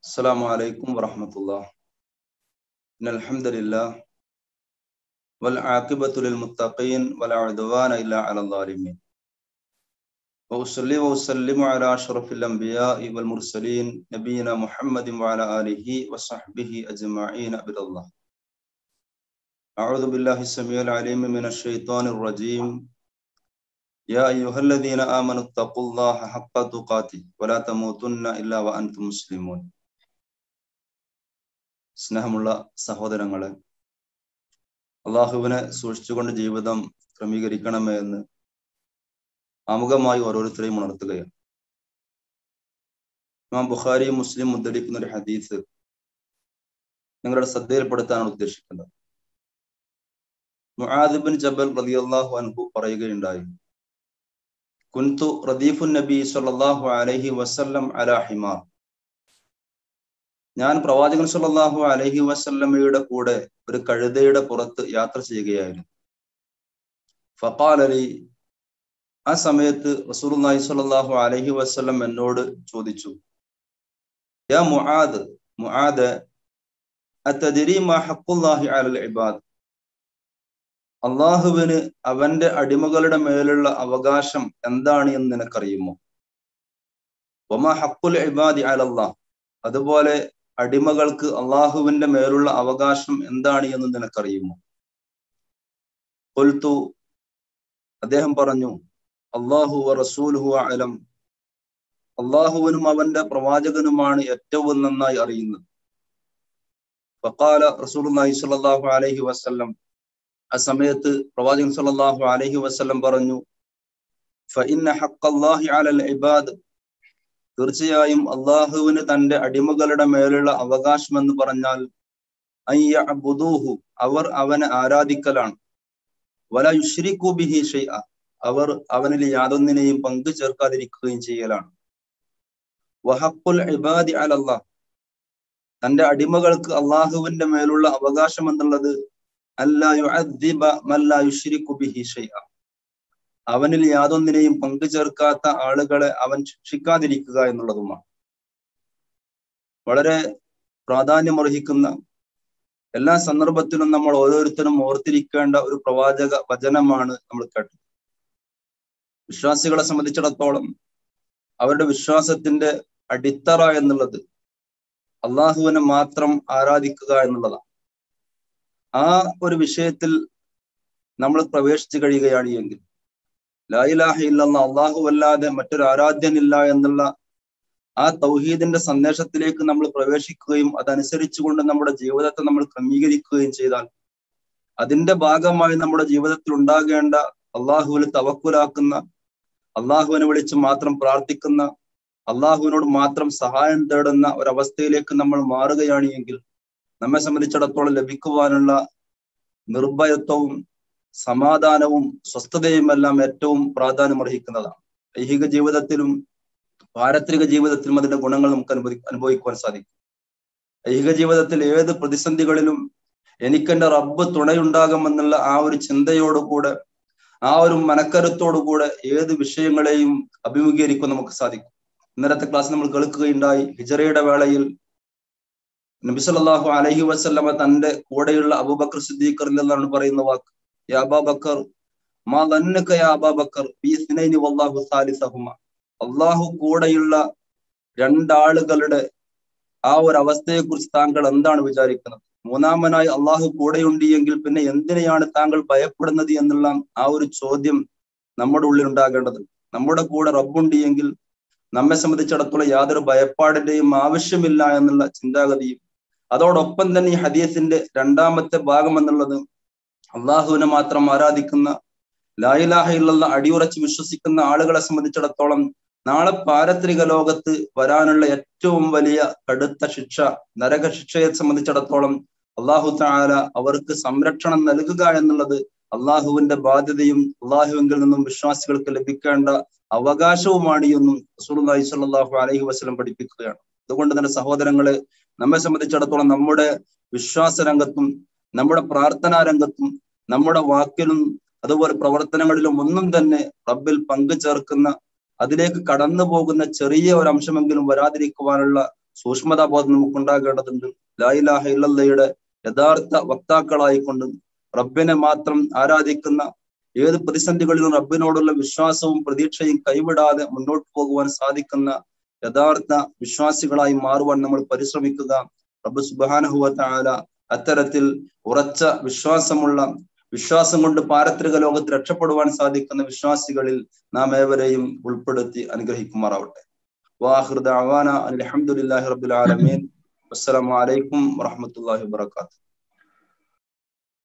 السلام عليكم ورحمة الله. إن الحمد لله والعاقبة للمتقين ولا عدوان إلا على الظالمين. وأصلي وأسلم على أشرف الأنبياء والمرسلين نبينا محمد وعلى آله وصحبه أجمعين عبد الله. أعوذ بالله السميع العليم من الشيطان الرجيم. يا أيها الذين آمنوا اتقوا الله حق تقاته ولا تموتن إلا وأنتم مسلمون. സ്നേഹമുള്ള സഹോദരങ്ങളെ, അള്ളാഹുവിനെ സൂക്ഷിച്ചുകൊണ്ട് ജീവിതം ക്രമീകരിക്കണമേ എന്ന് ആമുഖമായി ഓരോരുത്തരെയും ഉണർത്തുകയാണ്. ഇമാം ബുഖാരിയും മുസ്ലിം ഉദ്ധരിക്കുന്ന ഒരു ഹദീസ് നിങ്ങളുടെ ശ്രദ്ധയിൽപ്പെടുത്താനാണ് ഉദ്ദേശിക്കുന്നത്. മുആദ് ബിൻ ജബൽ റളിയല്ലാഹു അൻഹു പറയുകയുണ്ടായി, കുൻതു റദീഫുൻ നബി സ്വല്ലല്ലാഹു അലൈഹി വസല്ലം അലാ ഹിമാർ. ഞാൻ പ്രവാചകൻ സ്വല്ലല്ലാഹു അലൈഹി വസല്ലമയുടെ കൂടെ ഒരു കഴുതയുടെ പുറത്ത് യാത്ര ചെയ്യുകയായിരുന്നു. ഫഖാല ലി, ആ സമയത്ത് റസൂലുള്ളാഹി സ്വല്ലല്ലാഹു അലൈഹി വസല്ലം എന്നോട് ചോദിച്ചു, യാ മുആദ്, മുആദ്, അതദ്രി മാ ഹഖ്ഖുല്ലാഹി അലൽ ഇബാദ്. അള്ളാഹുവിന് അവന്റെ അടിമകളുടെ മേലുള്ള അവകാശം എന്താണ് എന്ന് നിനക്കറിയുമോ? വമാ ഹഖ്ഖുൽ ഇബാദി അലല്ലാഹ്, അതുപോലെ അടിമകൾക്ക് അള്ളാഹുവിന്റെ മേലുള്ള അവകാശം എന്താണ് എന്ന് നിനക്കറിയുമോ? ഖുൽതു, അദ്ദേഹം പറഞ്ഞു, അല്ലാഹു വ റസൂലുഹു അഅലം, അള്ളാഹുവിനും അവന്റെ പ്രവാചകനുമാണ് ഏറ്റവും നന്നായി അറിയുന്നത്. ഫഖാല റസൂലുള്ളാഹി സ്വല്ലല്ലാഹു അലൈഹി വസല്ലം, ആ സമയത്ത് പ്രവാചകൻ സ്വല്ലല്ലാഹു അലൈഹി വസല്ലം പറഞ്ഞു, ഫഇന്ന ഹഖ്ഖല്ലാഹി അലൽ ഇബാദ്, തീർച്ചയായും അള്ളാഹുവിന് തന്റെ അടിമകളുടെ മേലുള്ള അവകാശം എന്ന് പറഞ്ഞാൽ അയ്യഅ്ബുദൂഹു, അവർ അവനെ ആരാധിക്കലാണ്. വലാ യുശ്രികൂ ബിഹി ഷൈഅ, അവർ അവനിൽ യാതൊന്നിനെയും പങ്കു ചേർക്കാതിരിക്കുകയും ചെയ്യലാണ്. വഹഖുൽ ഇബാദി അലല്ലാഹ്, തന്റെ അടിമകൾക്ക് അള്ളാഹുവിന്റെ മേലുള്ള അവകാശം എന്നുള്ളത് അല്ലാ യുഅദ്ദിബ മൻ ലാ യുശ്രികു ബിഹി ഷൈഅ, അവനിൽ യാതൊന്നിനെയും പങ്കു ചേർക്കാത്ത ആളുകളെ അവൻ ശിക്ഷിക്കാതിരിക്കുക എന്നുള്ളതുമാണ്. വളരെ പ്രാധാന്യമർഹിക്കുന്ന, എല്ലാ സന്ദർഭത്തിലും നമ്മൾ ഓരോരുത്തരും ഓർത്തിരിക്കേണ്ട ഒരു പ്രവാചക വചനമാണ് നമ്മൾ കേട്ടത്. വിശ്വാസികളെ സംബന്ധിച്ചിടത്തോളം അവരുടെ വിശ്വാസത്തിന്റെ അടിത്തറ എന്നുള്ളത് അള്ളാഹുവിനെ മാത്രം ആരാധിക്കുക എന്നുള്ളതാണ്. ആ ഒരു വിഷയത്തിൽ നമ്മൾ പ്രവേശിച്ചു കഴിയുകയാണ് എങ്കിൽ, ലാ ഇലാഹ ഇല്ലല്ലാഹ്, അല്ലാഹു അല്ലാതെ മറ്റൊരു ആരാധ്യനില്ല എന്നുള്ള ആ തൗഹീദിന്റെ സന്ദേശത്തിലേക്ക് നമ്മൾ പ്രവേശിക്കുകയും അതനുസരിച്ചുകൊണ്ട് നമ്മുടെ ജീവിതത്തെ നമ്മൾ ക്രമീകരിക്കുകയും ചെയ്താൽ, അതിന്റെ ഭാഗമായി നമ്മുടെ ജീവിതത്തിൽ ഉണ്ടാകേണ്ട അള്ളാഹുവിൽ തവക്കുലാക്കുന്ന, അള്ളാഹുവിനെ വിളിച്ച് മാത്രം പ്രാർത്ഥിക്കുന്ന, അള്ളാഹുവിനോട് മാത്രം സഹായം തേടുന്ന ഒരവസ്ഥയിലേക്ക് നമ്മൾ മാറുകയാണ് എങ്കിൽ നമ്മെ സംബന്ധിച്ചിടത്തോളം ലഭിക്കുവാനുള്ള നിർഭയത്വവും സമാധാനവും സ്വസ്ഥതയും എല്ലാം ഏറ്റവും പ്രാധാന്യമർഹിക്കുന്നതാണ്. ഐഹിക ജീവിതത്തിലും പാരത്രിക ജീവിതത്തിലും അതിന്റെ ഗുണങ്ങൾ നമുക്ക് അനുഭവിക്കുവാൻ സാധിക്കും. ഐഹിക ജീവിതത്തിൽ ഏത് പ്രതിസന്ധികളിലും എനിക്കെന്റെ റബ്ബ് തുണയുണ്ടാകുമെന്നുള്ള ആ ഒരു ചിന്തയോടുകൂടെ, ആ ഒരു മനക്കരുത്തോടുകൂടെ ഏത് വിഷയങ്ങളെയും അഭിമുഖീകരിക്കാൻ നമുക്ക് സാധിക്കും. ഇന്നലത്തെ ക്ലാസ് നമ്മൾ കേൾക്കുകയുണ്ടായി, ഹിജറയുടെ വേളയിൽ നബി സല്ലല്ലാഹു അലൈഹി വസല്ലമ തന്റെ കൂടെയുള്ള അബൂബക്കർ സിദ്ദീഖ് റളിയല്ലാഹു പറയുന്ന വാക്ക്, യാ അബൂബക്കർ മാ ദന്നക യാ അബൂബക്കർ ബിസ്നൈനി വല്ലാഹു സാലിസഹുമ. അല്ലാഹു കൂടെയുള്ള രണ്ടാളുകളുടെ ആ ഒരു അവസ്ഥയെക്കുറിച്ച് താങ്കൾ എന്താണ് വിചാരിക്കുന്നത്? മൂന്നാമനായി അള്ളാഹു കൂടെയുണ്ട് എങ്കിൽ പിന്നെ എന്തിനെയാണ് താങ്കൾ ഭയപ്പെടുന്നത് എന്നുള്ള ആ ഒരു ചോദ്യം നമ്മുടെ ഉള്ളിൽ ഉണ്ടാകേണ്ടത്. നമ്മുടെ കൂടെ റബ്ബുണ്ട് എങ്കിൽ നമ്മെ സംബന്ധിച്ചിടത്തോളം യാതൊരു ഭയപ്പാടിന്റെയും ആവശ്യമില്ല എന്നുള്ള ചിന്താഗതിയും, അതോടൊപ്പം തന്നെ ഈ ഹദീസിന്റെ രണ്ടാമത്തെ ഭാഗം എന്നുള്ളത് അള്ളാഹുവിനെ മാത്രം ആരാധിക്കുന്ന, ലാ ഇലാഹ ഇല്ലല്ലാഹ് അടിയുറച്ച് വിശ്വസിക്കുന്ന ആളുകളെ സംബന്ധിച്ചിടത്തോളം നാളെ പാരത്രിക ലോകത്ത് വരാനുള്ള ഏറ്റവും വലിയ കടുത്ത ശിക്ഷ, നരക ശിക്ഷയെ സംബന്ധിച്ചിടത്തോളം അള്ളാഹു തആല അവർക്ക് സംരക്ഷണം നൽകുക എന്നുള്ളത് അള്ളാഹുവിന്റെ ബാധ്യതയും അള്ളാഹുവിൽ നിന്നും വിശ്വാസികൾക്ക് ലഭിക്കേണ്ട അവകാശവുമാണ് എന്നും റസൂലുള്ളാഹി സ്വല്ലല്ലാഹു അലൈഹി വസല്ലം പഠിപ്പിക്കുകയാണ്. അതുകൊണ്ട് തന്നെ സഹോദരങ്ങളെ, നമ്മെ സംബന്ധിച്ചിടത്തോളം നമ്മുടെ വിശ്വാസ രംഗത്തും നമ്മുടെ പ്രാർത്ഥനാ രംഗത്തും നമ്മുടെ വാക്കിലും അതുപോലെ പ്രവർത്തനങ്ങളിലും ഒന്നും തന്നെ റബ്ബിൽ പങ്കു ചേർക്കുന്ന, അതിലേക്ക് കടന്നു പോകുന്ന ചെറിയ ഒരു അംശമെങ്കിലും വരാതിരിക്കുവാനുള്ള സൂക്ഷ്മതാബോധം നമുക്കുണ്ടാകേണ്ടതുണ്ട്. ലാ ഇലാഹ ഇല്ലല്ലയുടെ യഥാർത്ഥ വക്താക്കളായിക്കൊണ്ട് റബ്ബിനെ മാത്രം ആരാധിക്കുന്ന, ഏത് പ്രതിസന്ധികളിലും റബ്ബിനോടുള്ള വിശ്വാസവും പ്രതീക്ഷയും കൈവിടാതെ മുന്നോട്ട് പോകുവാൻ സാധിക്കുന്ന യഥാർത്ഥ വിശ്വാസികളായി മാറുവാൻ നമ്മൾ പരിശ്രമിക്കുക. റബ്ബ് സുബ്ഹാനഹു വ തആല അത്തരത്തിൽ ഉറച്ച വിശ്വാസം കൊണ്ട് പാരത്രിക ലോകത്ത് രക്ഷപ്പെടുവാൻ സാധിക്കുന്ന വിശ്വാസികളിൽ നാം ഏവരെയും ഉൾപ്പെടുത്തി അനുഗ്രഹിക്കുമാറാവട്ടെ. വാഖിറു ദഅവാന അൽഹംദുലില്ലാഹി റബ്ബിൽ ആലമീൻ. അസ്സലാമു അലൈക്കും വറഹ്മത്തുള്ളാഹി വബറകാതുഹു.